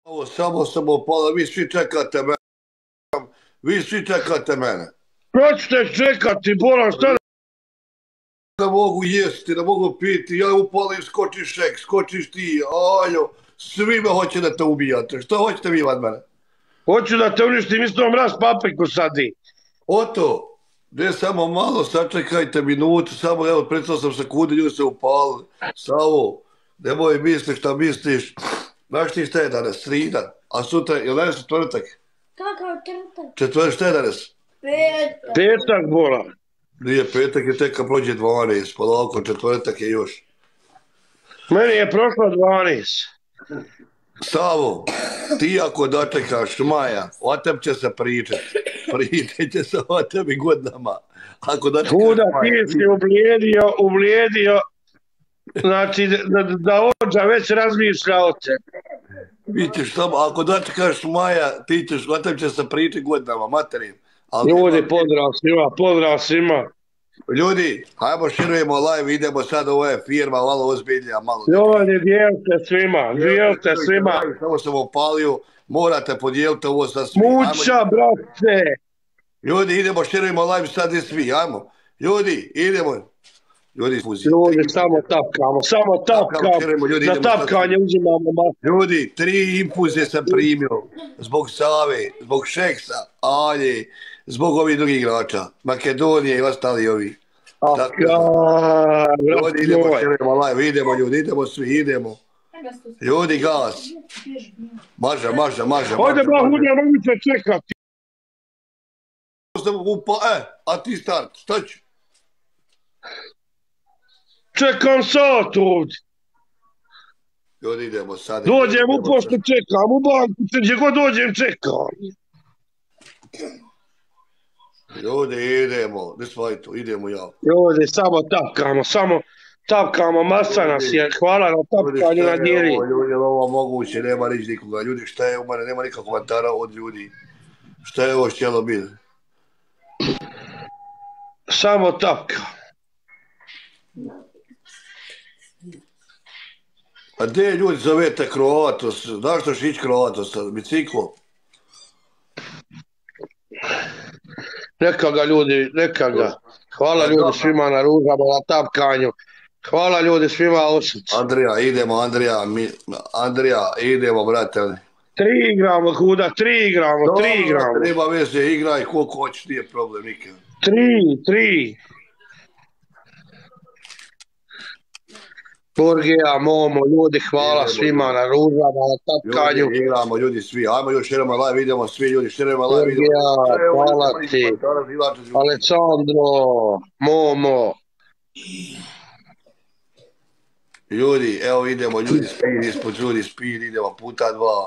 Ovo samo sam opala, vi svi čekate mene. Što ćete čekati, Boran, šta? Ne mogu jesti, ne mogu piti, ja upalim, skočiš šek, skočiš ti, ajo, svi me hoće da te ubijate, što hoćete vi od mene? Hoću da te uništim, isto mraz papriku sadi. Oto, ne samo malo, sačekajte minutu, samo evo, predstavio sam sekundi, ljudi se upali, Savo, nemoj misliš šta misliš, znaš ti šta je danas, srida, a sutra, je li danas četvrtak? Kakav četvrtak? Četvrtak, šta je danas? Petak. Petak, Boran. Nije petak, je tek kad prođe 12, polako, četvrtak je još. Meni je prošlo 12. Savo, ti ako dočekaš Maja, o tem će se pričati. Pričat će se o tebi godinama. Ako dočekaš Kuda Maja, ti si ublijedio, znači da ođa već razmišlja o tebi. vidiš tamo, ako dočekaš Maja, ti ćeš, o tem će se pričati godinama, materim. Ljudi, pozdrav svima. Ljudi, hajmo širujemo live, idemo sad, ovo je firma, malo ozbiljnija, malo. Ljudi, dijelite svima. Samo sam opalio, morate podijeliti ovo sa svi. Muća, brate. Ljudi, idemo, širujemo live sad i svi, ajmo. Ljudi, idemo. Ljudi, samo tapkamo. Na tapkanje uzimamo masu. Ljudi, 3 infuzije sam primio. Zbog Save, zbog Šeksa, Alje, zbog ovih drugih igrača. Makedonije i ostali ovi. Ljudi, idemo, širujemo live, idemo svi, idemo. Ljudi, gas. Maža. Hajde, Bahudija, mogu te čekati. A ti start, šta ću? Čekam sat ovdje. Ljudi, idemo sad. Dođem u poštu, čekam, u banku, gdje god dođem, čekam. Ljudi, idemo, ne svoj tu, idemo ja. Ljudi, samo tapkamo, masa nas je, hvala na tapkanju na dijeli. Ljudi, ovo moguće, nema nič nikoga. Ljudi, šta je u mene, nema nikakvog komentara od ljudi. Šta je ovo štjelo bilo? Samo tapka. A gdje ljudi zovete Kroatos? Znaš što šić Kroatos? Biciklo? Neka ga ljudi. Hvala ljudi svima na ružama, na tapkanju. Hvala ljudi svima osjeća. Andrija, idemo, brate. 3 igramo, Huda, 3 igramo. Nema veze, igraj koliko hoćeš, nije problem nikad. 3. Borgija, Momo, ljudi, hvala svima na ružama, na tapkanju. Ljudi, igramo, ljudi svi. Ajmo još širamo live, idemo svi ljudi, širamo live. Borgija, hvala ti. Alessandro, Momo. Ljudi, evo idemo, ljudi speed, idemo puta 2.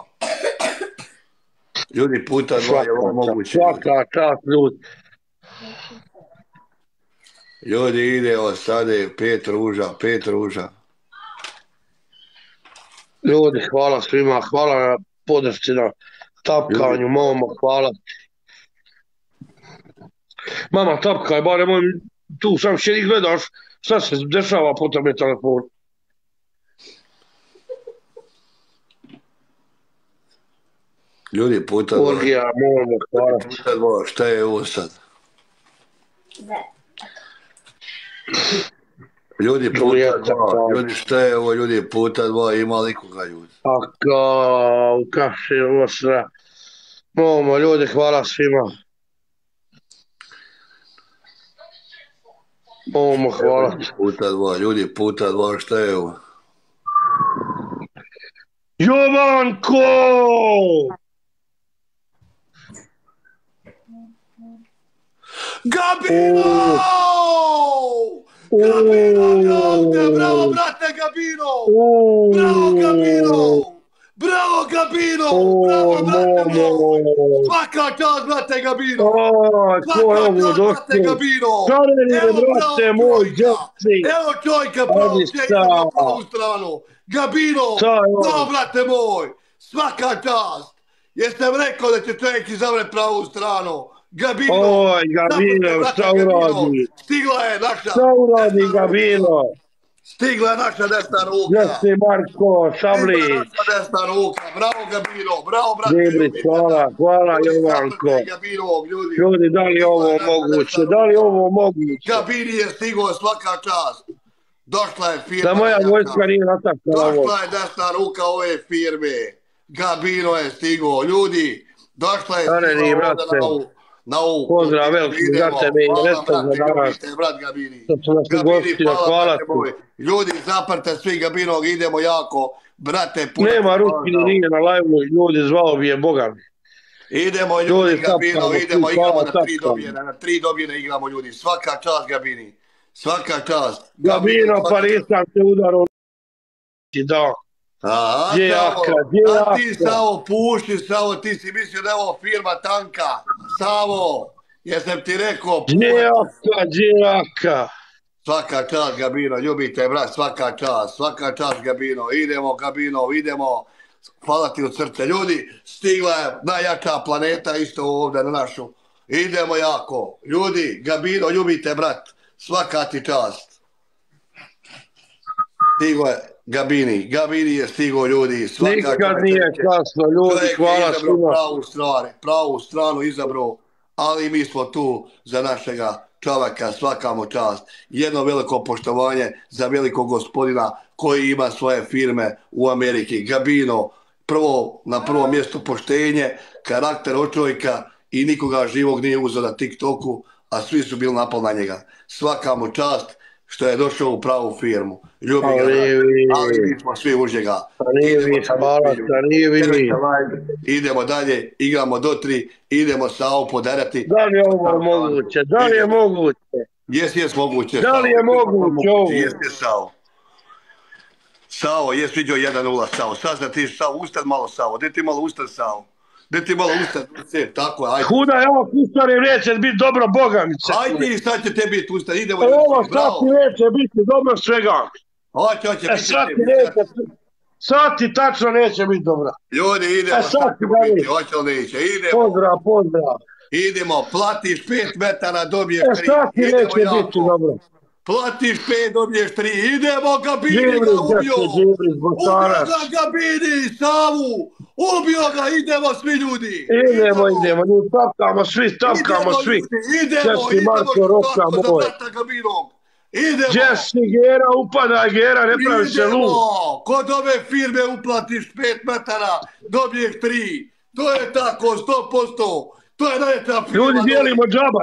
Ljudi, puta 2 je ovo moguće. Svaka čast, ljudi. Ljudi, idemo, sad je 5 ruža. Ljudi, hvala svima, hvala na podršci, na tapkanju, Momo, hvala ti. Mama, tapkaj, bare moj, tu sam še i gledaš šta se dešava po tome telefonu. Ljudi, puta 2. Borgija, Momo, hvala ti. Puta 2, šta je ovo sad? Ljudi, puta 2, ljudi, šta je ovo, ljudi, puta 2, ima li koga, ljudi? U kaši, ovo sve. Momo, ljudi, hvala svima. Momo, hvala ti. Puta 2, ljudi, puta 2, šta je ovo? Jovanko! Gabino! Bravo, brate, Gabino! Bravo, brate moj! Svaka čast, brate, Gabino! Brate, moj, evo čovjeka na pravu stranu! Gabino! Bravo, brate moj! Svaka čast! Jeste mi rekao da će čovjek izabrati pravu stranu? Gabino, šta uradi? Stigla je naša. Šta uradi, Gabino? Stigla je naša desna ruka. Jesi Marko, Sabli. Stigla je naša desna ruka. Bravo Gabino, bravo brate. Djebrić, hvala Jovanko. Ljudi, da li je ovo moguće? Da li je ovo moguće? Gabini je stigao, svaka čast. Došla je firma. Da moja vojska nije natakala ovo. Došla je desna ruka ove firme. Gabino je stigao. Ljudi, došla je stigao na ovu. Pozdrav, veliki za tebe i resto za danas. Brat Gabini. Gabini, hvala ti. Ljudi, zaprte svi Gabinog, idemo jako. Brate, nema Ruskini nije na live-u, ljudi, zvao bi je Boga. Idemo ljudi Gabino, idemo, igramo na 3 dobijene, na 3 dobijene igramo ljudi. Svaka čast Gabini. Svaka čast. Gabino, pa nisam se udarao. Da. A ti Savo, puši Savo, ti si mislio da je ovo firma tanka. Savo, jesam ti rekao. Džijaka. Svaka čast Gabino, ljubite brat, svaka čast Gabino. Idemo Gabino, idemo. Hvala ti od srca. Ljudi, stigla je najjača planeta isto ovdje na našu. Idemo jako. Ljudi, Gabino, ljubite brat, svaka ti čast. Stigo je Gabini je stigo ljudi. Nikad nije kasno ljudi, hvala svima. Pravu stranu izabrao, ali mi smo tu za našega čovjeka, svaka mu čast. Jedno veliko poštovanje za velikog gospodina koji ima svoje firme u Ameriki. Gabino, na prvom mjestu poštenje, karakter od čovjeka i nikoga živog nije uzeo na TikToku, a svi su bili napal na njega. Svaka mu čast što je došao u pravu firmu. Ljubi ga, ali mi smo svi uz njega. Idemo dalje, igramo do 3, idemo Sao podarati. Da li je ovo moguće? Da li je moguće? Jes moguće. Da li je moguće ovo? Jeste Sao. Sao, jes vidio 1-0 Sao. Sad da ti Sao, ustad malo Sao. Gdje ti malo ustad Sao? Tako je, ajde. Huda, evo kustarim neće biti dobro, Boga mi se. Ajde, sad će te biti ustad, idemo. Ovo sad ti neće biti dobro svega. Hoće biti. Sad ti tačno neće biti dobro. Ljudi, idemo, sad ćemo biti, hoće li neće, idemo. Pozdrav. Idemo, platiš 5 metara, dobiješ 3. Sad ti neće biti dobro. Platiš 5, dobiješ 3. Idemo, Gabini ga ubio. Ubio ga Gabini, Savu. Ubio ga, idemo svi ljudi. Idemo, tapkamo svi. Jesi Marko, Roka moj. Jesi Gera, upada Gera, ne pravi se lud. Kod ove firme uplatiš 5 metara, dobiješ 3. To je tako, 100%. To je najta firma. Ljudi, dijelimo džaba.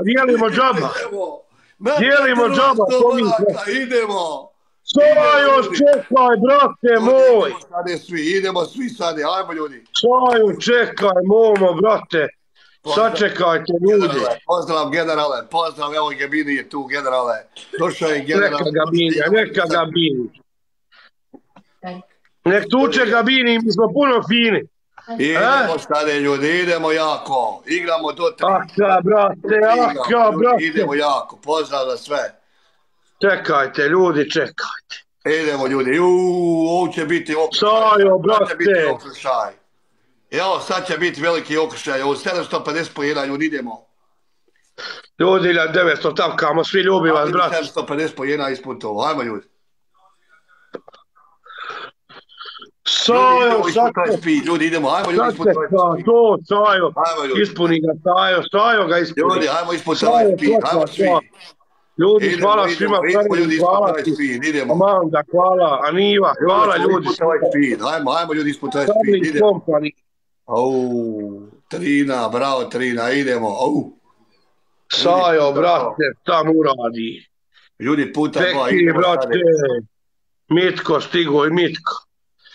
Dijelimo džaba, to mi se. Idemo. Sajo, čekaj, brate moj. Idemo svi sad, ajmo ljudi. Sajo, čekaj, momo, brate. Sačekajte, ljudi. Pozdrav, generale, pozdrav, evo Gabini je tu, generale. Došao je general. Neka Gabini. Nek tuče Gabini, mi smo puno fini. Idemo sada ljudi, idemo jako. Igramo do 3. Aka, brate. Idemo jako, pozdrav za sve. Čekajte, ljudi, čekajte. Idemo ljudi, ovo će biti okršaj. Sajo, brate. Evo, sad će biti veliki okršaj. Ovo 750 pojena, ljudi, idemo. Ljudi, 1900, tapkamo, svi ljubi vas, brate. 750 pojena ispod to, ajmo ljudi. Sajo, ljudi, idemo, ajmo ljudi ispod taj speed. To, Sajo, ispuni ga, Sajo ga ispuni. Ljudi, ajmo ispod taj speed, ajmo svi. Ljudi, hvala svima, hvala ti. Amanda, hvala, Aniva, hvala ljudi. Ajmo ljudi ispod taj speed, idemo. Trina, bravo Trina, idemo. Sajo, brate, tam uradi. Ljudi, puta 2, idemo brate. Mitko, stigo i Mitko.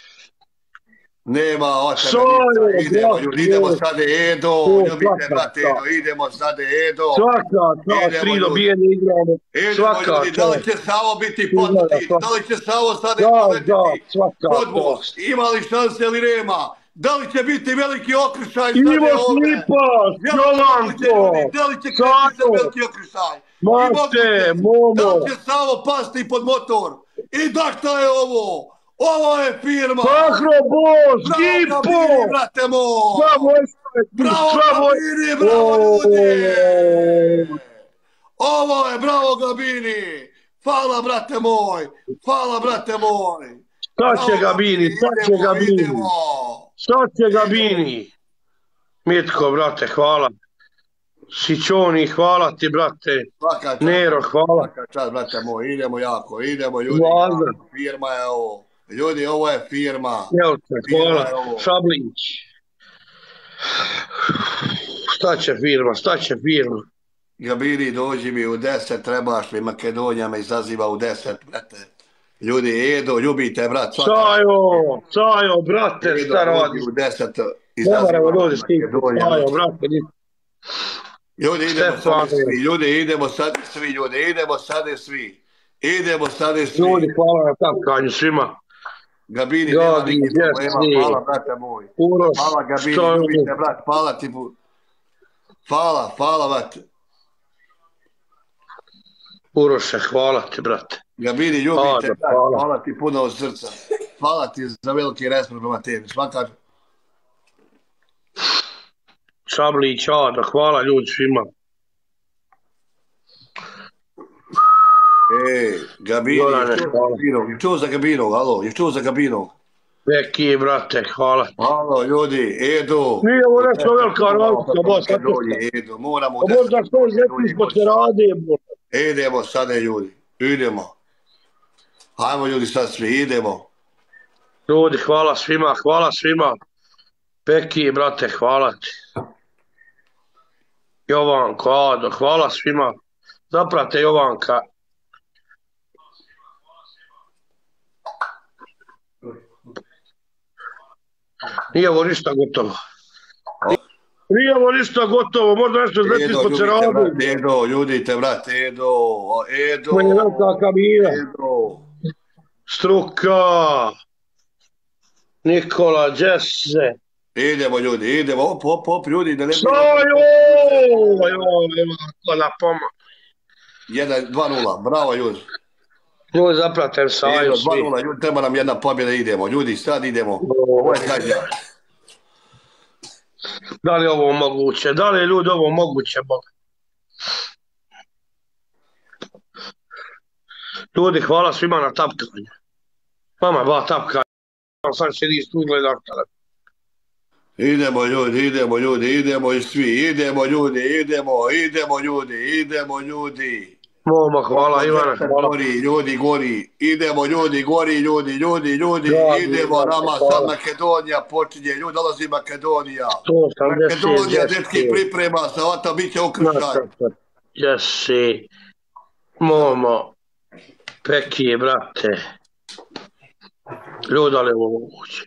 Nema očeva, idemo sad Edo, ljubite brate Edo, idemo sad Edo. Svaka, 3 dobijene igramo. Svaka, ljudi, da li će Savo biti podmoti, da li će Savo sad poletiti podmoć, ima li šanse ili nema, da li će biti veliki okršaj sad Ivo Slipac, Jovanko, da li će kreći za veliki okršaj, da li će Savo pasti pod motor i da šta je ovo? Ovo je firma! Agroboss, Gipo! Bravo, brate moj! Bravo, ljudi! Ovo je, bravo Gabini! Hvala, brate moj. Hvala, brate moj. Šta će ga bini, šta će ga bini. Idemo. Šta će ga bini. Mitko, brate, hvala. Sićoni, hvala ti, brate. Nero, hvala. Svaka čast, brate moj. Idemo jako, idemo ljudi. Firma je ovo. Ljudi, ovo je firma. Hvala. Šablić. Šta će firma? Gabini, dođi mi u 10, trebaš mi, Makedonija me izaziva u 10, brate. Ljudi, Edo, ljubite, brat. Cajo, brate, šta radi? U 10, izaziva Makedonija. Cajo, brate. Ljudi, idemo sad svi. Ljudi, hvala na tapkanju svima. Gabini, nema nikih problema, hvala, brate moj. Hvala, Gabini, ljubite, brat, hvala ti. Hvala, brate. Uroše, hvala ti, brate. Gabini, ljubite, hvala ti puno od srca. Hvala ti za veliki respekt prema tebi, svaka. Šablić, Ada, hvala ljudi svima. Gabini, je čuo za Gabinog, alo, je čuo za Gabinog? Neki, brate, hvala. Halo, ljudi, Edo. Nije ovo nešto velika razlika, ba, sad Edo, moramo... Možda što smo se radimo. Idemo sada, ljudi, idemo. Hajmo, ljudi, sad svi, idemo. Ljudi, hvala svima. Peki, brate, hvala ti. Jovanko, Ado, hvala svima. Zaprate Jovanka. Nije ovo ništa gotovo, možda nešto znači smo se radili. Edo, ljudite, brate, Edo. Meni velika kabina. Struka. Nikola, Jesse. Idemo, ljudi, idemo, op, ljudi, da ne... Nikola, pomoć. 2-0, bravo, ljudi. Ljudi, zapratem Saju svi. 2-0, ljudi, treba nam jedna pobjeda, idemo. Ljudi, sad idemo. Ovo je zadnja. Da li je ovo moguće? Da li je ljudi ovo moguće, Boga? Ljudi, hvala svima na tapkanju. Mama, ba tapkanje. Sam sediš tu i gledaš telefon. Idemo, ljudi, idemo i svi. Idemo, ljudi. Mama, hvala, Ivana, hvala. Gori. Idemo, ljudi, idemo, nama sad Makedonija počinje, ljudi, dolazi Makedonija. Makedonija, dečki, priprema se, ovata, bit će ukršaj. Jesi, Momo, Peki, brate. Ljudi, ali ovo moguće.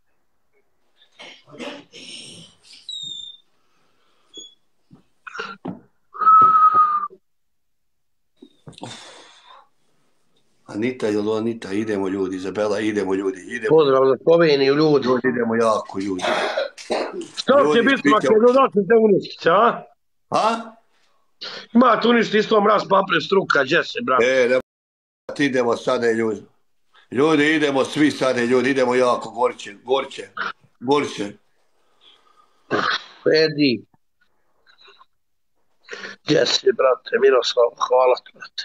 Anita, idemo ljudi, Izabela, idemo ljudi. Pozdrav za Sloveniju, ljudi. Idemo jako, ljudi. Što će biti Makedonci te uništiti, a? A? Ima tu uništiti isto mraz papre struka, Jesse, brate. Idemo sada, ljudi. Ljudi, idemo svi sada, ljudi, idemo jako, gorče. Edi. Jesse, brate, Miroslav, hvala ti, brate.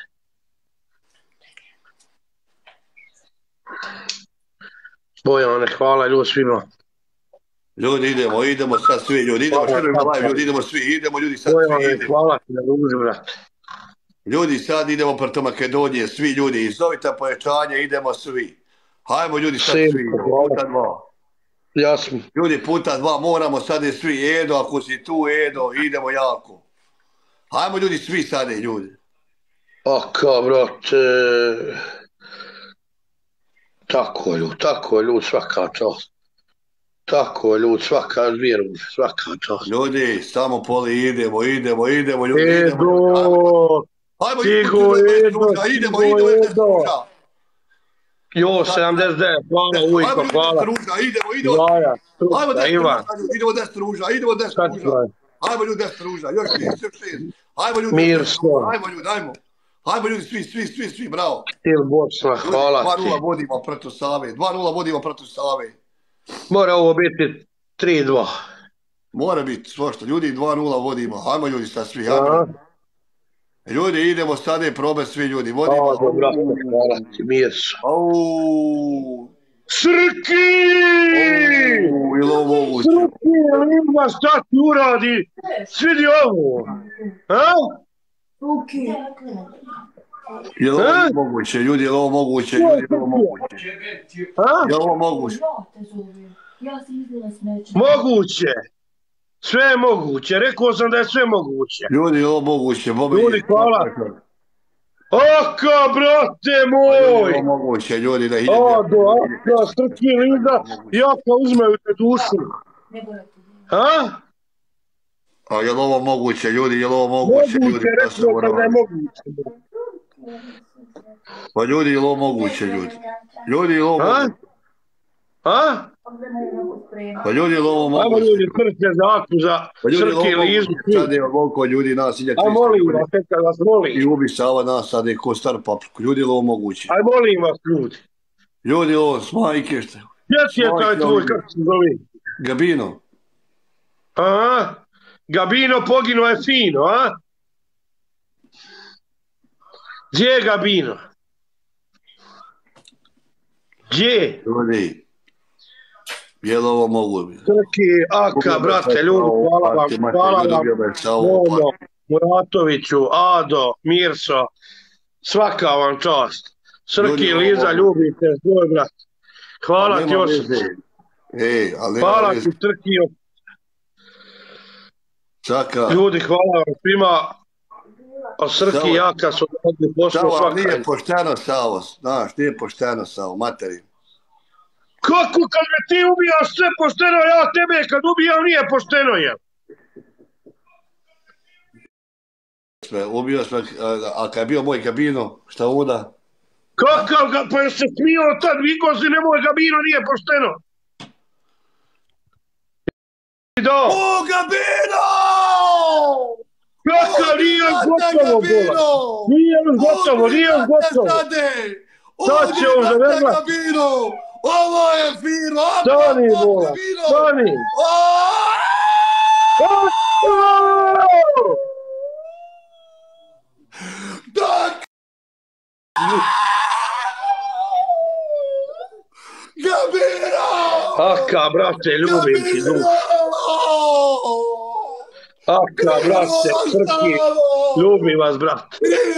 Bojane, hvala ljudi svima. Ljudi, idemo sad svi, ljudi, idemo svi, idemo ljudi sad svi. Bojane, hvala ti na duži, brate. Ljudi, sad idemo protiv Makedonije, svi ljudi, izovite pojačanje, idemo svi. Hajmo ljudi sad svi, puta 2. Jasno. Ljudi, puta 2, moramo sad i svi, Edo, ako si tu, Edo, idemo jako. Hajmo ljudi, svi sad, ljudi. Aka, brate. Tako je ljud, svaka čast. Tako je ljud, svaka vjeru, svaka čast. Ljudi, samo poli, idemo, ljudi. Edo! Hajmo, idemo. Jo, 79, hvala ujko, hvala. Idemo. Hajmo 10 ruža, idemo 10 ruža. Hajmo ljudi 10 ruža, još 6. Hajmo ljudi, hajmo ljudi, svi, bravo. Stil Bosna, hvala ti. 2-0 vodimo protiv Save. Mora ovo biti 3-2. Mora biti, svašta, ljudi 2-0 vodimo. Hajmo ljudi sad svi, Ljudi, idemo sada probati svi ljudi. Vodimo. Ado, brate, hvala ti, Mirso. Srki! Ili ovo moguće? Srki, Linda, šta ti uradi? Svidi ovo. A? Je li ovo moguće, ljudi, je li ovo moguće, ljudi, je li ovo moguće? Je li ovo moguće? Moguće. Sve je moguće, rekao sam da je sve moguće. Ljudi, je li ovo moguće? Ljudi, hvala. Aka, brate moj! Je li ovo moguće, ljudi, da ide? Ado, Aka, Srki, Linda i Aka uzmeju te dušu. A? A je li ovo moguće, ljudi, je li ovo moguće, ljudi? Moguće, rekao sam da je moguće. Pa ljudi, je li ovo moguće, ljudi? Ljudi, je li ovo moguće? A? Pa ljudi, je li ovo moguće? Ajmo ljudi, crte za Aku, za Srki i Lizu. Sad je ovoliko ljudi nas ilja Aj molim vas, tekaj vas molim. I ubi Sava nas sad je ko star papriku. Ljudi, je li ovo moguće? Aj molim vas, ljudi. Ljudi, ovo s majke što? Gdje ti je taj tvoj, kako se zove? Gabino. Aha. Gabino poginuo je fino, a? Gdje je Gabino? Gdje? Ljudi, je li ovo moguće? Srki, Aka, brate, ljudi, hvala vam, Momo, Muratoviću, Ado, Mirso, svaka vam čast. Srki, Liza, ljubite, svoj brat. Hvala ti, Josip. Hvala ti, Srki. Ljudi, hvala vam svima. A Srki i Aka su odli posao svaka. Savo, nije pošteno, Savo, znaš, nije pošteno, Savo, materin. Kako kad me ti ubijaš sve pošteno, ja tebe kad ubijam nije pošteno, je? Ubio sve, a kad je bio moj Gabino, šta onda? Kakav ga, pa je se smio tad, viko si nemoj Gabino, nije pošteno. O, Gabino! Kakav, nije još gotovo, bola. Nije još gotovo, nije još gotovo. Sad će on zavrlat. Ovo je fino! Stani, bola, stani! Tak! Gabino! Aka, brate, ljubim ti dušu. Aka, brate, Srki, ljubim vas, brate.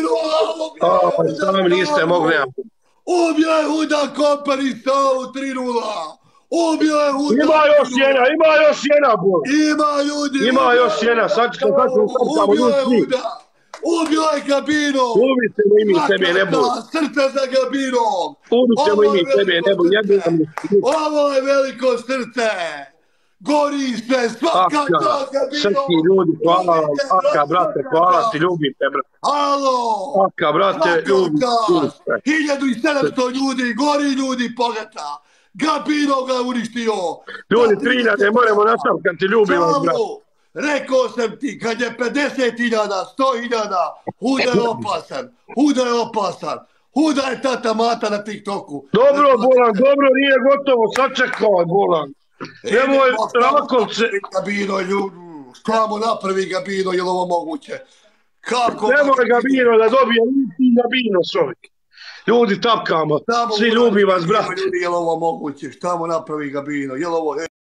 Sami niste mogli. Ubio je Huda Koper i Savu 3-0. Ubio je Huda. Ima još jedna, bol. Ima ljudi. Ima još jedna, sad ću samo ljudi. Ubio je Gabino. Ubijemo i mi tebe, ne bol. Srce za Gabinom. Ubijemo i mi tebe, ne bol. Ovo je veliko srce. Gori se svaka čast Gabino. Srki, ljudi, hvala vam. Aka, brate, hvala ti, ljubim te, brate. Alo. Aka, brate, ljubim te. 1700 ljudi, gori ljudi pogata. Gabino ga uništio. Ljudi, 3000, moramo nastavkati, ljubim vas, brate. Rekao sam ti, kad je 50.000, 100.000, Huda je opasan. Huda je opasan. Huda je tata mata na TikToku. Dobro, Bolan, dobro, nije gotovo, sačekaj, Bolan. Nemoj, Rakovce. Gabino, ljudi, šta mu napravi Gabino, je li ovo moguće? Kako? Nemoj Gabino da dobije, niti Gabino čovjek. Ljudi, tapkamo, svi ljubi vas, brate. Ljudi, je li ovo moguće? Šta mu napravi Gabino? Je li ovo...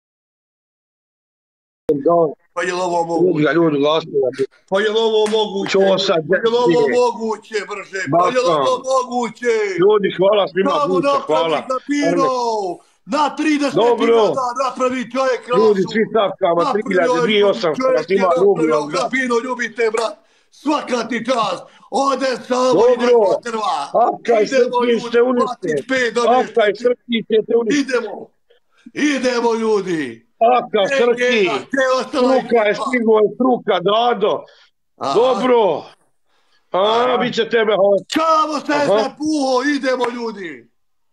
Pa je li ovo moguće? Ljudi, glasno. Pa je li ovo moguće? Pa je li ovo moguće, brže? Pa je li ovo moguće? Ljudi, hvala svima, buća, hvala. Na 30.000 napravi čovjek rasu. Ljudi, svi tapkama, 3.208, svima ljubi vas, brat. Gabino, ljubite, brat. Svaka ti čast. Ode Savo i neko trva. Aka i Srki ste uniste. Aka i Srki ste uniste. Idemo, ljudi. Aka, Srki, struka je stigo, je struka, Dado. Dobro. Bit će tebe hoće. Čavo se zapuho, idemo, ljudi.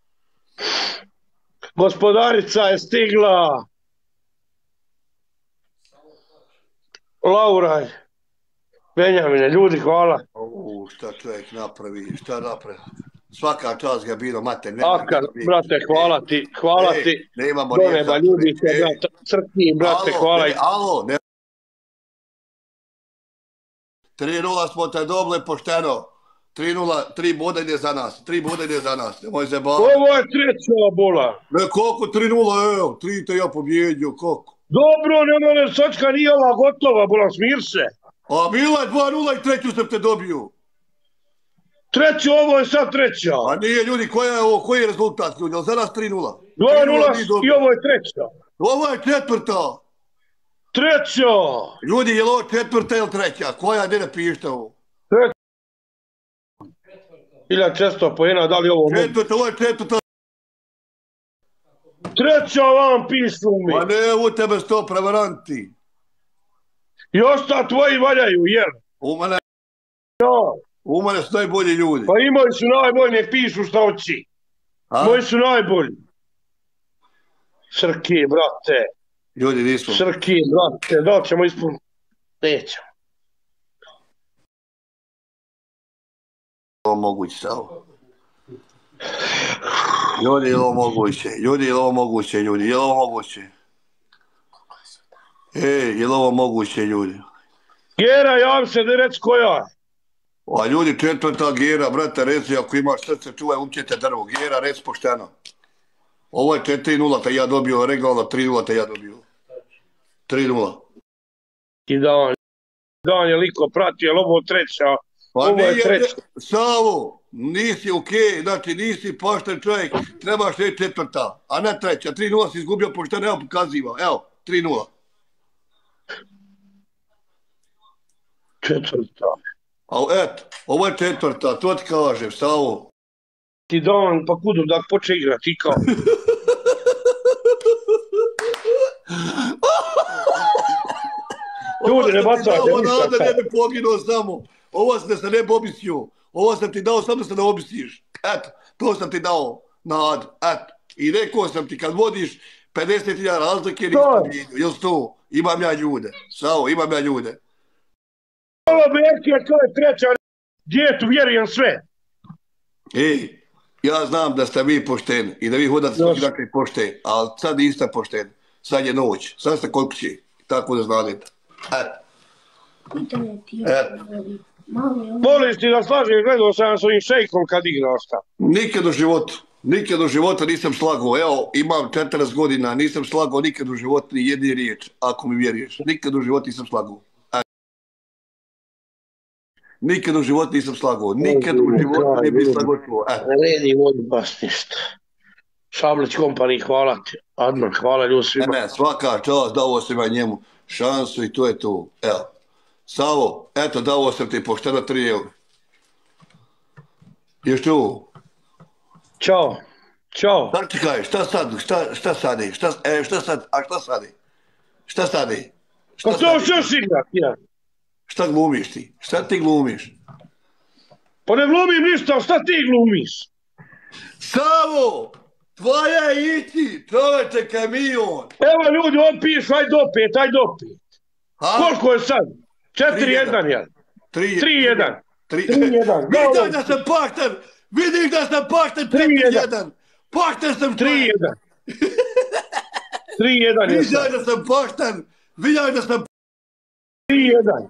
Gospodarica je stigla. Lauraj. Benjamine, ljudi, hvala. Šta čovjek napravi, šta napravi. Svaka čast Gabino, mate. Aka, brate, hvala ti. Ne imamo do neba, ljubite, brate, Srki, brate, hvala. Alo, ne. 3:0 smo te dobili pošteno. 3:0, 3 boda ide za nas. 3 boda ide za nas. Nemoj se baviti. Ovo je treća bola. Ne, koliko 3:0, evo. 3 te ja pobjedio, koliko? Dobro, ne, sočka nije ova gotova bola, smir se. A bila je 2:0 i treću sam te dobio. Treća, ovo je sad treća. A nije, ljudi, koji je rezultat, ljudi? Ali za nas 3:0. 2:0 i ovo je treća. Ovo je četvrta. Treća. Ljudi, je li ovo četvrta ili treća? Koja, gdje ne pišete ovo? 1400 pojena, da li ovo... Četvrta, ovo je četvrta. Treća vam pišu mi. Pa ne, u tebe 100 prevaranti. I osta tvoji valjaju, jel? U mene su najbolji ljudi. Pa i moji su najbolji, nek pišu šta hoći. Moji su najbolji. Srki, brate. Ljudi nismo. Srki, brate, da ćemo ispuniti. Nećemo. Ovo moguće, Savo. Ljudi, je li ovo moguće? Ljudi, je li ovo moguće, ljudi? Je li ovo moguće? Je li ovo moguće, ljudi? Gera, javi se da reci koja je. A ljudi, četvrta Gera, brate, reci, ako imaš srce, čuvaj, umćete drvo. Gera, reci pošteno. Ovo je 4:0, te ja dobio, regularno 3:0, te ja dobio. 3:0. I Dan je liko prati, ali ovo treća. Ovo je treća. Savo, nisi okej, znači nisi pošten čovjek, trebaš reći četvrta, a ne treća. 3:0 si izgubio pošteno, evo pokaziva, evo, 3:0. Četvrta. A eto, ovo je četvrta, to ti kažem, Savo. Ti Dan, pa kudu da poče igrati, i kao. Ljudi, ne bacajte ništa. Ovo ne bi poginuo samo, ovo sam se ne bi obisio, ovo sam ti dao samo da se ne obisiš. Eto, to sam ti dao, nadu, eto. I rekao sam ti, kad vodiš 50.000 razlike, nisi pobjedio, jel' to? Imam ja ljude, Savo, imam ja ljude. Ovo Berke, to je treća, djetu vjerujem sve. Ja znam da ste vi pošteni i da vi hodate svaki dakle pošteni, ali sad niste pošteni. Sad je noć, sad ste kod kuće, tako da znate. Voliš ti da slažeš, gledao sam s ovim šejkom kad igraš ta. Nikad u životu nisam slagao, evo imam 40 godina, nisam slagao nikad u životu ni jedni riječ, ako mi vjeruješ. Nikad u životu nisam slagao. Nikad u životu nisam slagao, nikad u životu ne bi slagao čuo. Redi vodi baš ništa. Šablić Company, hvala ti. Adman, hvala ljudi svima. Ne, svaka čast, dao sam ja njemu šansu i to je to. Evo, Savo, eto dao sam ti pošteno 3 eura. Ješ tu? Ćao. Ćao. Šta ti kažeš, šta sad, šta sadi? Šta sadi? Šta sadi? Pa to što igrati, ja. Šta glumiš ti? Šta ti glumiš? Pa ne glumim ništa, šta ti glumiš? Savo! Tvoja je ići, čoveče, kamion! Evo ljudi, on piše, ajde opet. Koliko je sad? 4-1, jel? 3-1. 3-1. Vidiš da sam pašten! Vidiš da sam pašten 3-1! Pašten sam 3-1. 3-1 je sad. Vidiš da sam pašten! Vidiš da sam 3-1.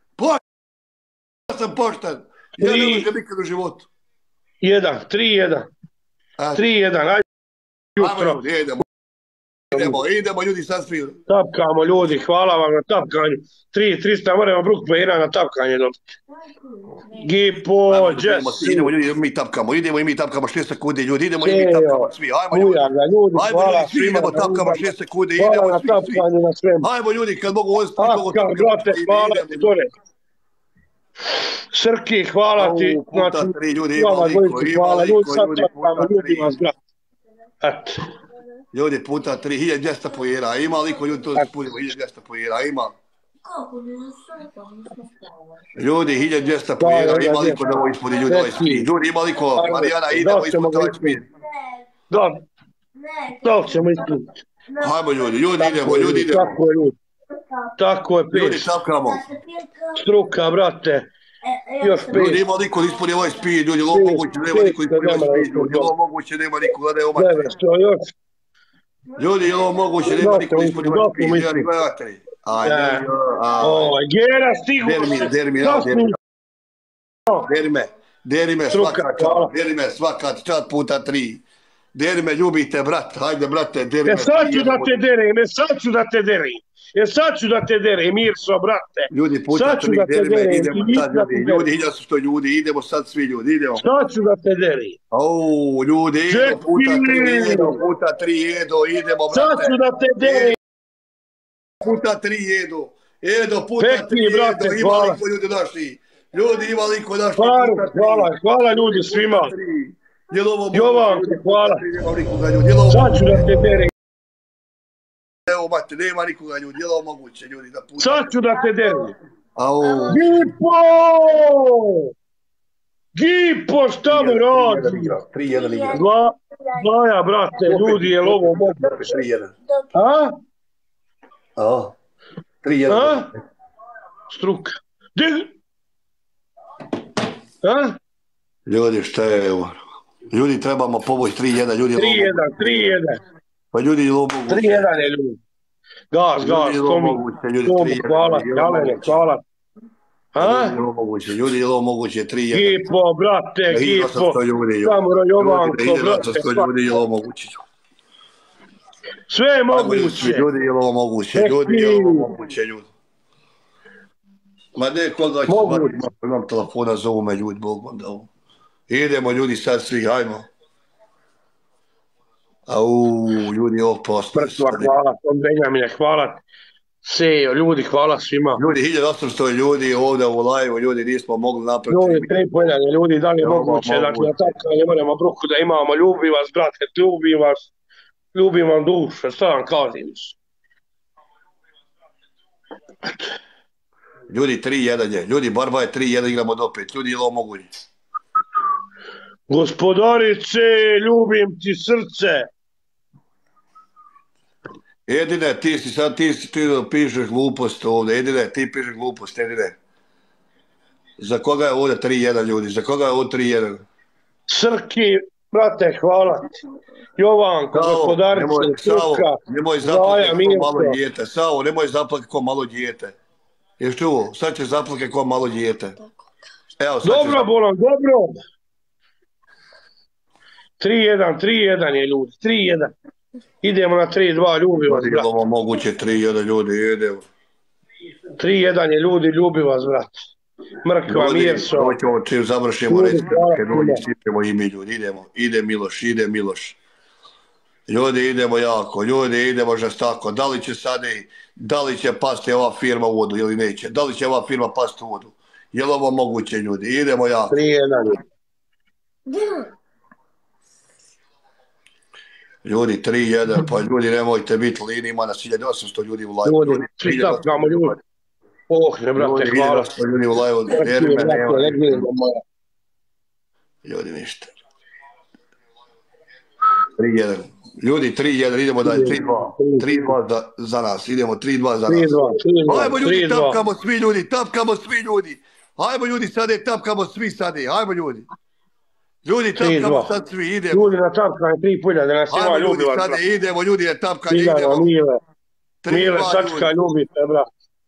Ja sam pošten. Ja ne možem nikad u životu. 3-1. 3-1, ajde jutro. Idemo ljudi sad svi. Tapkamo ljudi, hvala vam na tapkanju. 300 moramo bruk pojena na tapkanje dobiti. Gipo, Jesse. Idemo ljudi, idemo i mi tapkamo 6 sekundi ljudi, idemo i mi tapkamo svi. Ajmo ljudi, svi idemo tapkamo 6 sekundi, idemo svi. Ajmo ljudi, kad mogu ovo tapkamo. Hvala ti, Tore. Srki, hvala ti. Puta 3 ljudi, ima liko. Ljudi, puta 3, 1200 pojera, ima liko ljudi, to se spunimo, 1200 pojera, ima. Ljudi, 1200 pojera, ima liko da ovo ispuni ljudi ovaj spin. Ljudi, ima liko, Marijana, idemo ispuni ovaj spin. Da ćemo ispuniti. Hajmo ljudi, idemo. Tako je, ljudi, tapkamo. Struka, brate. Još 5. Ljudi, ima liko da ispuni ovaj spin, ljudi, ovo moguće, nema niko ispuni ovaj spin, ljudi, ovo moguće, nema niko, gledaj ovo. Ljudi, ovo moguće, nema niko ispuni ovaj spin, gledaj, gledajte. Gera stigu. Deri me svaka čast puta 3. Deri me, ljubite, brat. Hajde, brate, deri me. Sad ću da te derem, Mirso, brate. Ljudi, puta 3, deri me, idemo sad, ljudi, 1100 ljudi, idemo sad svi ljudi, idemo. Sad ću da te derim. Ljudi, idemo puta 3, idemo, brate. Sad ću da te derim. Puta 3, Edo, puta 3, ima liko ljudi naši. Ljudi, ima liko naši. Hvala ljudi svima. Jovanko, hvala. Sad ću da te derim. Evo, mate, nema nikoga ljudi, je li ovo moguće, ljudi, da puta? Sad ću da te derim. Gipo, šta mi radi? 3-1 igra. Zlaja, brate, ljudi, je li ovo moguće? 3-1. 3-1. Struka. Ljudi, šta je ovo? Ljudi, trebamo pomoć 3-1, ljudi. 3-1. Pa ljudi, je li ovo moguće? 3-1 je ljudi. Gas, Tomi, hvala, Jalene, hvala. Ljudi, je li ovo moguće? 3-1. Gipo, brate, Gipo. Samuro, Jovanko, brate. Ljudi, je li ovo moguće? Sve je moguće. Ljudi, je li ovo moguće? Ljudi. Ma ne, koga ću imam telefona, zovu me ljudi, Bog vam dao. Idemo ljudi sad svi, hajmo. Ljudi, ovo postoje. Mrtva, hvala, Benjamine, hvala. Sejo, ljudi, hvala svima. Ljudi, 1800 ljudi ovdje u live, ljudi, nismo mogli napraviti. Ljudi, 3 pojedanje, ljudi, da li je moguće, dakle, tako ne moramo bruku da imamo, ljubim vas, brate, ljubim vam dušu, šta vam kažem. Ljudi, 3-1 je, ljudi, Barba je 3-1, igramo do 5, ljudi, je li ovo moguće? Gospodarice, ljubim ti srce. Edine, ti pišeš glupost ovdje, Edine, ti pišeš glupost, Edine. Za koga je ovdje 3-1 ljudi, za koga je ovdje 3-1? Srki, brate, hvala ti. Jovanko, gospodarice, Srka, Zlaja, Mirko. Savo, nemoj zaplakati ko malo dijete. Ješ čuo, sad će zaplakati ko malo dijete. Dobro, Bolan, dobro. 3-1 je ljudi, 3-1. Idemo na 3-2, ljubim vas, brate. Ovo moguće 3-1 ljudi, idemo. 3-1 je ljudi, ljubim vas, brate. Mrkva, Mirso. Čim završimo recimo, idemo i mi ljudi, idemo. Ide Miloš. Ljudi, idemo jako, ljudi, idemo žestako. Da li će pasti ova firma u vodu ili neće? Da li će ova firma pasti u vodu? Je li ovo moguće ljudi? Idemo jako. 3-1. Ljudi, 3-1, pa ljudi nemojte biti lini, ima nas 1800 ljudi u live. Ljudi, svi tapkamo ljudi. Ne brate, hvala. 1800 ljudi u live, vjeri me, ljudi, ništa. 3-1. Ljudi, 3-1, idemo dalje, 3-2 za nas, idemo 3-2 za nas. Hajmo ljudi, tapkamo svi ljudi. Hajmo ljudi, sada tapkamo svi sada, hajmo ljudi. Ljudi, tapkamo sad svi, idemo. Ljudi na tapkanje 3 polja, da nas ima ljubi vas. Hajmo ljudi, idemo, ljudi na tapkanje, idemo. Mile, sačka, ljubite, brate.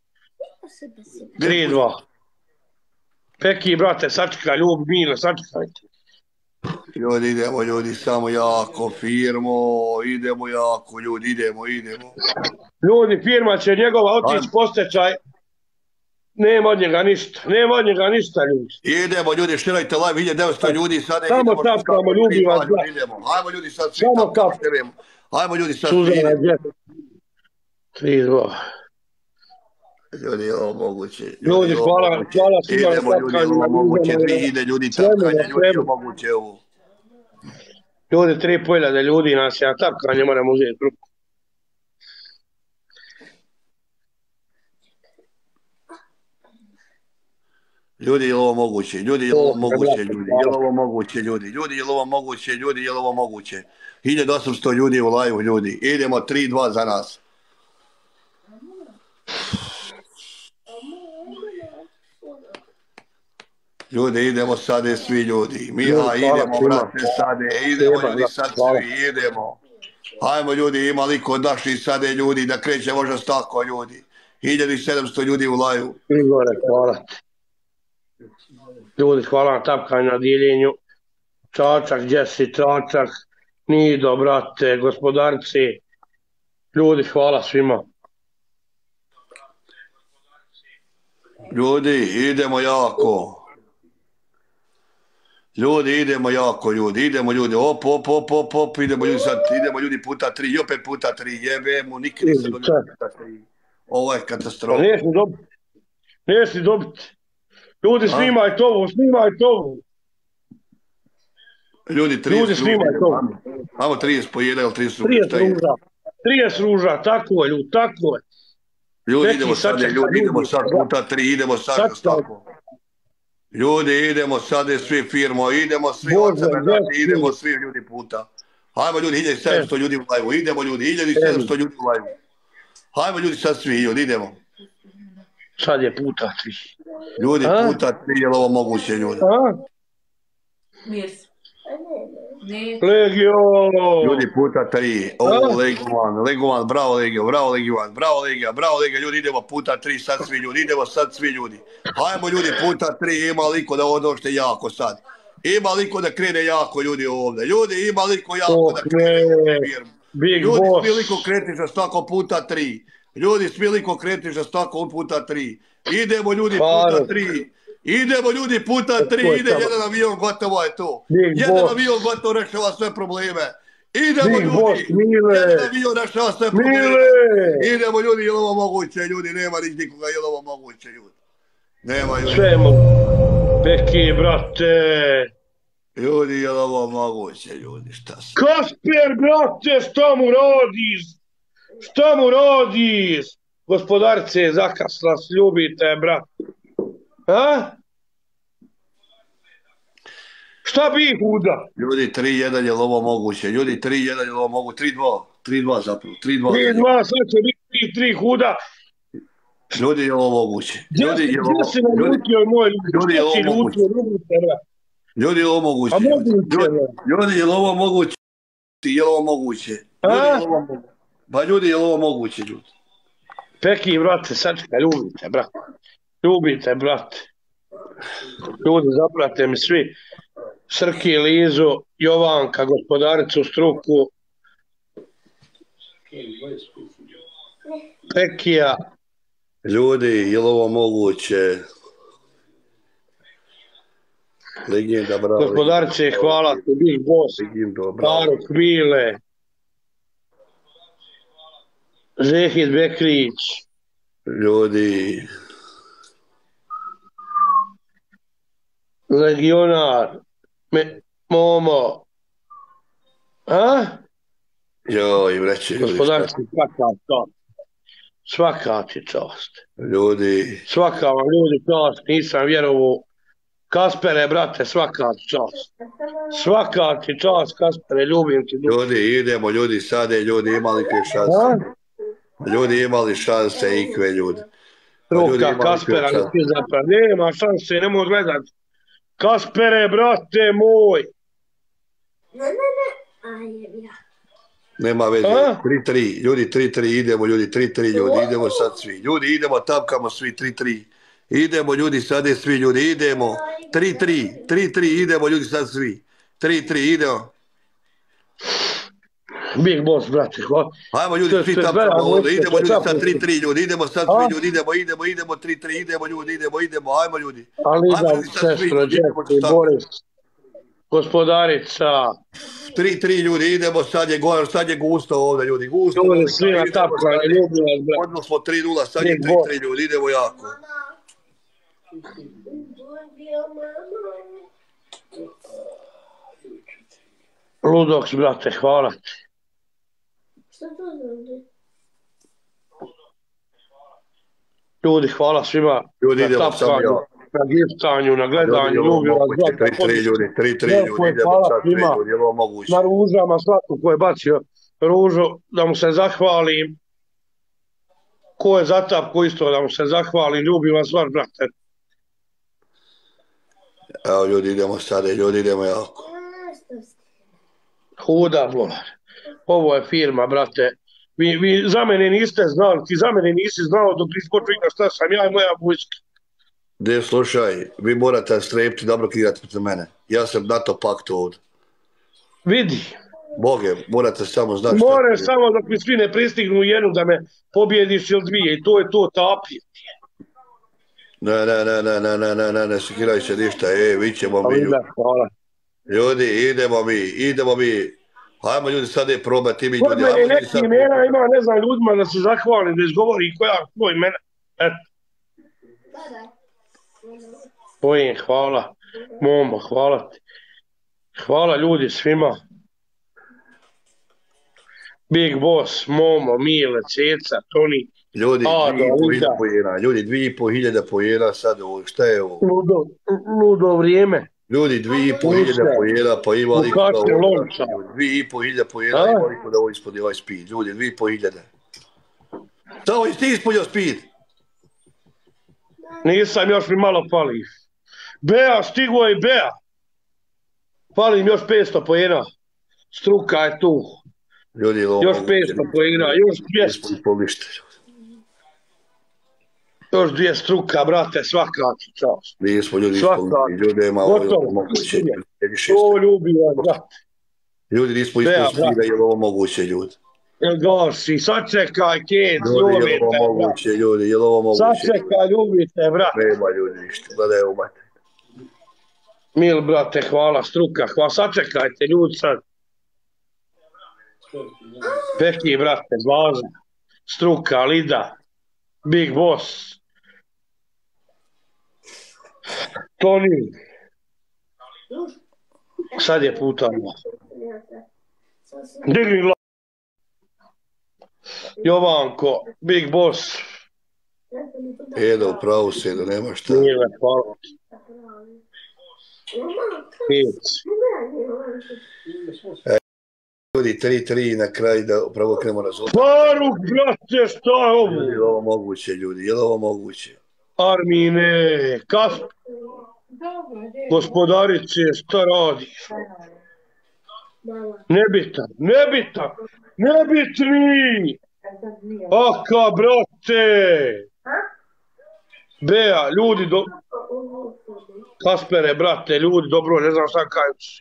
3-2. Peki, brate, sačka, ljubi, Mile, sačkajte. Ljudi, idemo, ljudi, samo jako, firmo, idemo jako, ljudi, idemo. Ljudi, firma će njegova otići po stečaj. Nema od njega ništa, ljudi. Idemo, ljudi, širajte live, 1900 ljudi, sada idemo. Samo tapkamo, ljudi vas. Hajmo, ljudi, sad svi tapkamo. Hajmo, ljudi, sad svi idemo. 3-2. Ljudi, ovo moguće. Ljudi, hvala svima. Idemo, ljudi, ovo moguće. 3 ljudi, tapkanje, ljudi, ovo moguće ovo. Ljudi, 3 poljade ljudi nas je na tapkanje, moramo uzeti ruku. Ljudi, je li ovo moguće? Ljudi, je li ovo moguće? Ljudi, je li ovo moguće? Ljudi, je li ovo moguće? Ljudi, je li ovo moguće? 1800 ljudi u live, ljudi. Idemo 3-2 za nas. Ljudi, idemo sada svi ljudi. Miha, idemo, brate, sada. Idemo, ljudi, sad svi, idemo. Hajmo, ljudi, ima li kod naših sada ljudi da kreće možda stako, ljudi. 1700 ljudi u live. Igore, hvala ti. Ljudi, hvala na tapkanju na dijeljenju. Čačak, Jesse, Čačak, Nido, brate, gospodarci. Ljudi, hvala svima. Ljudi, idemo jako. Ljudi, idemo jako, ljudi, idemo ljudi, op, idemo ljudi sad, idemo ljudi puta 3, i opet puta 3, jebemo, nikad nisam dobio puta 3. Ovo je katastrofa. Nesi dobiti. Ljudi, snimaj to. Ljudi, 30 snimaj to. Imamo 30 po 1 ili 30 ruža. 30 ruža, tako je, ljudi, tako je. Ljudi, idemo sad puta 3, idemo sad, tako. Ljudi, idemo sad svi firmo, idemo svi od sebe, idemo svi ljudi puta. Hajmo ljudi, 1700 ljudi u live, idemo ljudi, 1700 ljudi u live. Hajmo ljudi sad svi, ljudi, idemo. Sad je puta 3. Ljudi, puta 3, je li ovo moguće, ljudi? Legio! Ljudi, puta 3, ovo Legovan, bravo Legio, ljudi, idemo puta 3, sad svi ljudi, hajmo ljudi, puta 3, ima liko da odošte jako sad, ima liko da krene jako ljudi ovdje, ljudi, ima liko jako da krene firmu, ljudi, svi liko kretiš za stako puta 3, ljudi, svi liko kretiš za stako puta 3, idemo ljudi puta 3, idemo ljudi puta 3, ide jedan avion, gotovo je to. Jedan avion gotovo rešava sve probleme. Idemo ljudi, jedan avion rešava sve probleme. Idemo ljudi, je li ovo moguće ljudi, nema nikoga, je li ovo moguće ljudi. Nema ljudi. Sve je moguće. Peki, brate. Ljudi, je li ovo moguće ljudi, šta se? Kasper, brate, šta mu rodiš? Gospodarice, zakasla, ljubite, brate. Šta bi Huda? Ljudi, 3-1 je li ovo moguće? Ljudi, 3-1 je li ovo moguće? 3-2 zapravo. 3-2, sad će biti 3 Huda. Ljudi, je li ovo moguće? Ljudi, je li ovo moguće? Ljudi, je li ovo moguće? Ljudi, je li ovo moguće? Ljudi, je li ovo moguće? Je li ovo moguće? Pa ljudi, je li ovo moguće, ljudi? Peki, brate, sačekaj, ljubite, brate. Ljudi, zaprate mi svi. Srki, Lizo, Jovanka, gospodaricu struku. Pekija. Ljudi, je li ovo moguće? Legenda, bravo. Gospodarice, hvala ti, Big Boss. Paro Kvile. Zehid Bekrić. Ljudi. Legionar. Momo. Joj, vreće. Gospodarci, svaka ti čast. Ljudi. Svaka vam ljudi čast, nisam vjerovao. Kaspere, brate, svaka ti čast. Svaka ti čast, Kaspere, ljubim ti. Ljudi, idemo, ljudi, sade, ljudi, imali kve šanse. Ljudi, imali šanse, ikve, ljudi. Ruka Kaspera, nema šanse, nemoj gledat. Kaspere, brate moj. Nema veze, 3-3, ljudi 3-3, idemo ljudi, 3-3 ljudi, idemo sad svi. Ljudi, idemo, tapkamo svi, 3-3. Idemo ljudi, sad je svi ljudi, idemo. 3-3, idemo ljudi, sad svi. 3-3, idemo. Big Boss, brate, hvala. Hajmo ljudi, svi tapkamo ovdje, idemo ljudi, sad 3-3 ljudi, idemo sad svi ljudi, idemo 3-3, idemo ljudi, idemo, hajmo ljudi. Alida, sestro, Đepi, Boris, gospodarica. 3-3 ljudi, idemo, sad je gusto ovdje ljudi, gusto. Ljudi, svi na tapkanje, ljudi nas, brate. Odmah smo 3-0, sad je 3-3 ljudi, idemo jako. Ludoks, brate, hvala ti. Šta to znači? Ljudi, hvala svima na tapkanju, na giftanju, na gledanju, ljubim vas. 3-3 ljudi, idemo sad svi ljudi, je ovo moguće. Na ružama, svako ko je bacio ružu, da mu se zahvalim. Ko je zatapko isto, da mu se zahvalim, ljubim vas vaš, brate. Evo ljudi, idemo sada, ljudi, idemo jako. Huda, Blolar. Ovo je firma, brate, Vi za mene niste znali, ti za mene nisi znao dok nisi počeo igrati šta sam ja i moja vojska. Gdje, slušaj, vi morate strepiti dobro igrati protiv mene. Ja sam NATO pakt ovdje. Vidi. Boge, morate samo znati šta. More samo dok mi svi ne pristignu jednu da me pobjediš ili dvije i to je to tapije. Ne sekiraj se ništa, vi ćemo mi. Ljudi, idemo mi. Hajmo ljudi sad je probati mi ljudi. Kod mene neki imena ima, ne znam, ljudima da se zahvalim, da izgovori koja tvoj imena. Eto. Pojem, hvala. Momo, hvala ti. Hvala ljudi svima. Big Boss, Momo, Mile, Ceca, Toni. Ljudi, 2.500 pojena. Ljudi, 2.500 pojena sad ovo. Šta je ovo? Ludo vrijeme. Ljudi, 2.500 pojena, pa ima liko da ovo. 2.500 pojena, ima liko da ovo ispodi ovaj speed. Ljudi, 2.500. Samo ti ispunio speed. Nisam, još mi malo fali. Bea, stigo je Bea. Falim još 500 pojena. Struka je tu. Ljudi, još 500 pojena, još 200. Još 2 struka, brate, svaka čast. Nismo ljudi ispunili, ljudi ima ovo moguće. To ljubi vas, brate. Ljudi nismo ispustili da je ovo moguće, ljudi. Gosi, sačekaj, Kec, ljubite. Je li ovo moguće, ljudi, je li ovo moguće? Sačekaj, ljubite, brate. Nema ljudi ništa, gledaj ovo, brate. Mil, brate, hvala, struka, hvala, sačekajte, ljudi sad. Peki, brate, Zlaza, struka, Lida, Big Boss, Toni, sad je putano. Digni glavu. Jovanko, Big Boss. Edo, upravo se, da nema šta. Nije, hvala. Ljudi, 3-3 na kraj da upravo krenemo rezultat. Faruk, brate, šta je ovo? Je li ovo moguće, ljudi, je li ovo moguće? Armine, gospodarice, šta radiš? Nebitni! Aka, brate! Bea, ljudi, Kaspere, brate, ljudi, dobro, ne znam šta kajući.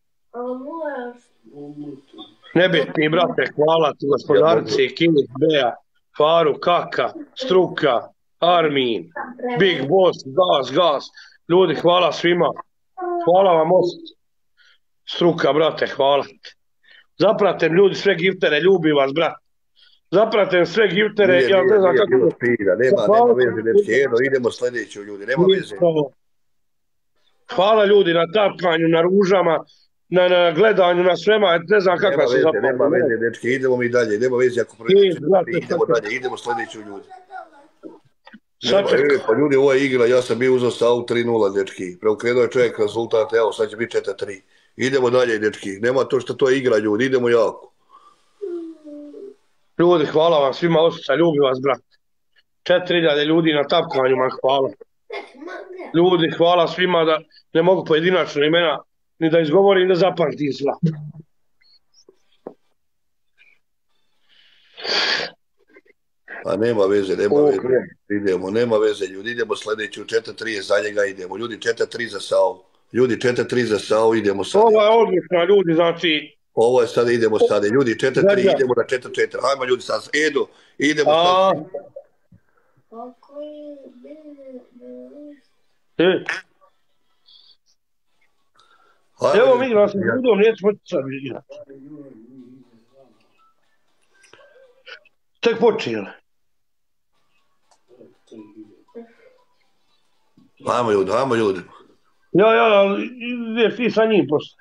Nebitni, brate, hvala ti, gospodarice, Kinik, Bea, Faru, Kaka, Struka, Armin, Big Boss, Gas, ljudi, hvala svima, hvala vam most, Struka, brate, hvala ti. Zapratem ljudi sve giftere, ljubim vas, brate. Zapratem sve giftere, ja ne znam kako... Nema veze, dečki, idemo sljedeću ljudi, nema veze. Hvala ljudi na tapkanju, na ružama, na gledanju, na svema, ne znam kakva se zapala. Nema veze, dečki, idemo mi dalje, nema veze ako idemo dalje, idemo sljedeću ljudi. Pa ljudi, ova igra, ja sam bio uzao stavu 3-0, dečki, preokrenuo je čovjek rezultat, evo sad će biti 4-3. Idemo dalje, dečki, nema to što to je igra ljudi, idemo jako. Ljudi, hvala vam svima, osjeća, ljubi vas, brat. 4000 ljudi na tapkanju vam hvala. Ljudi, hvala svima da ne mogu pojedinačno imena ni da izgovorim da zapamtim sva. Pa nema veze, nema veze ljudi, idemo sljedeću 4-3 za njega idemo, ljudi 4-3 za Savu. Ljudi, 4-3 za Savu, idemo sad. Ovo je odlično, ljudi, znači... Ovo je sad, idemo sad, ljudi, 4-3, idemo na 4-4. Hajmo, ljudi, sad, Edo, idemo sad. Evo mi igram sa budom, nećemo sad igrati. Tek počeli. Hajmo, ljudi. Ja, ideš ti sa njim posle.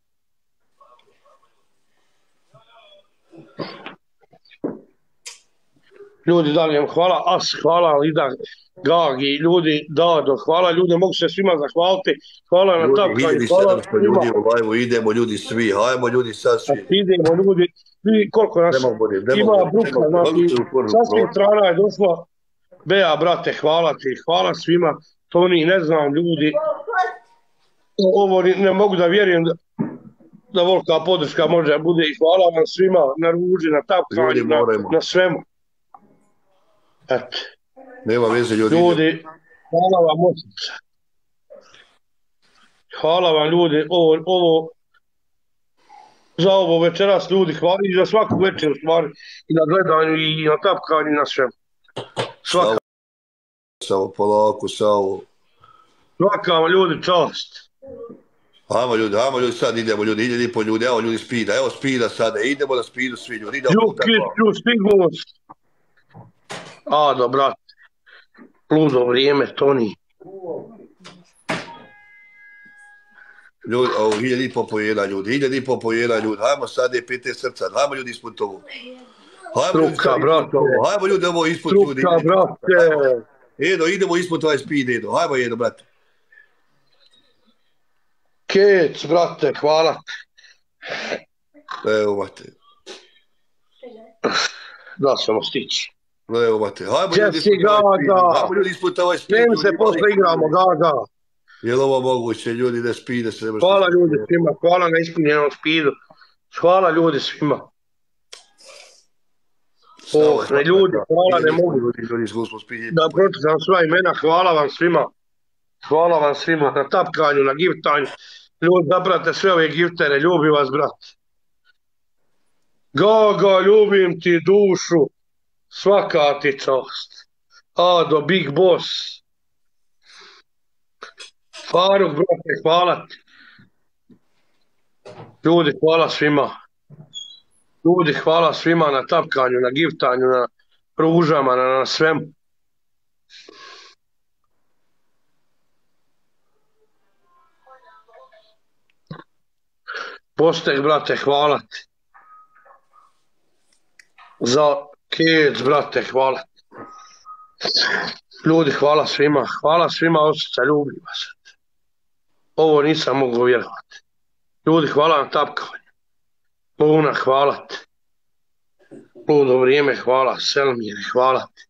Ljudi, Dalijem, hvala As, hvala Lida, Gagi, ljudi, Dado, hvala ljudi, mogu se svima zahvaliti, hvala na tapkanju, hvala svima. Ljudi u live-u, idemo ljudi svi, hajmo ljudi sad svi. Idemo ljudi, koliko nas ima bruka, znači, sa svih strana je došlo. Bea, brate, hvala ti, hvala svima, Toni, ne znam ljudi, ovo ne mogu da vjerujem da volka podrška može da bude i hvala vam svima na ruži, na tapkanju, na svemu. Eto. Nema veze, ljudi. Ljudi, hvala vam osjeća. Hvala vam ljudi, za ovo večeras ljudi, hvala i za svaku večer stvari, i na gledanju, i na tapkanju, i na svemu. Svaka. Samo polako, samo. Svaka vam ljudi, čast. Ajmo ljudi, sad idemo ljudi, evo ljudi Spida, evo Spida sada, idemo na Spidu svi ljudi, idemo puta. Stigost. Ado, brat, ludo vrijeme, Toni. Ljudi, ovo 1.500 po jedan ljudi, 1.500 po jedan ljudi, hajmo sad je pete srca, hajmo ljudi ispod ovo. Hajmo ljudi ovo ispod ljudi. Struka, brate. Idemo ispod ovaj Speed, hajmo brate. Kec, brate, hvala. Evo, mate. Da ćemo stići. Evo, mate. Hajmo ljudi ispod ovaj Speed. Spremi se, posle igramo, Gaga. Je li ovo moguće, ljudi, da Speed se nema... Hvala ljudi svima, hvala na ispunjenom Speedu. Hvala ljudi svima. Ne ljudi, hvala, ne mogu. Da pročitam sva imena, hvala vam svima. Hvala vam svima na tapkanju, na giftanju. Ljudi, zaprate sve ove giftere, ljubim vas, brat. Gaga, ljubim ti dušu, svaka ti čast. Ado, Big Boss. Faruk, brate, hvala ti. Ljudi, hvala svima. Ljudi, hvala svima na tapkanju, na giftanju, na pružama, na svemu. Postek, brate, hvala ti. Za Kec, brate, hvala ti. Ljudi, hvala svima, osjeća, ljubim vas. Ovo nisam mogu vjerovati. Ljudi, hvala na tapkanju. Luna, hvala ti. Ludo vrijeme, hvala. Selmire, hvala ti.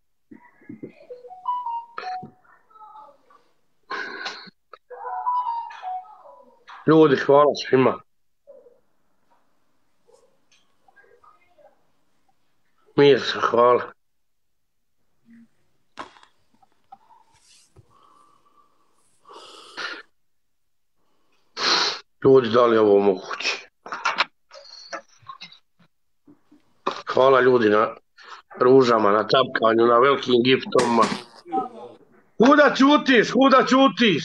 Ljudi, hvala svima. Mirsa, hvala. Ljudi, da li je ovo moguće? Hvala ljudi na ružama, na tapkanju, na velikim giftovima. Kuda ćutiš?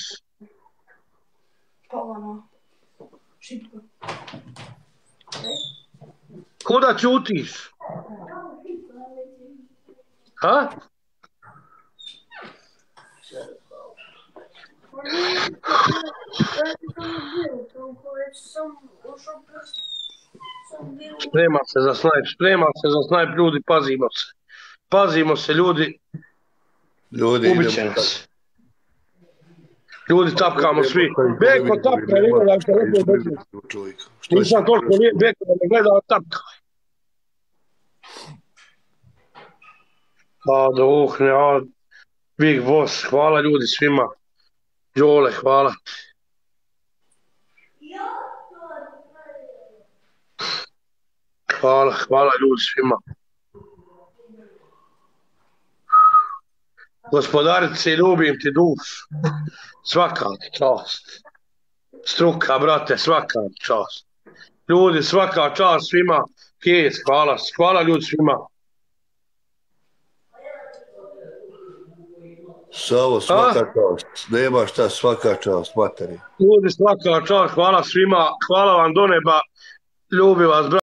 Kuda ćutiš? Ha? Sprema se za snajp, ljudi, pazimo se, ljudi, ubiće nas. Ljudi, tapkamo svi. Beko tapka, nisam toliko Beko da me gleda, tapka. Big Boss, hvala ljudi svima. Jole, hvala. Hvala ljudi svima. Gospodarice, ljubim ti dušu. Svaka ti čast. Struka, brate, svaka ti čast. Ljudi, svaka čast svima. Kec, hvala ljudi svima. Samo svaka čast, nema šta, svaka čast, materi. Ljudi, svaka čast, hvala svima, hvala vam do neba, ljubim vas, brate.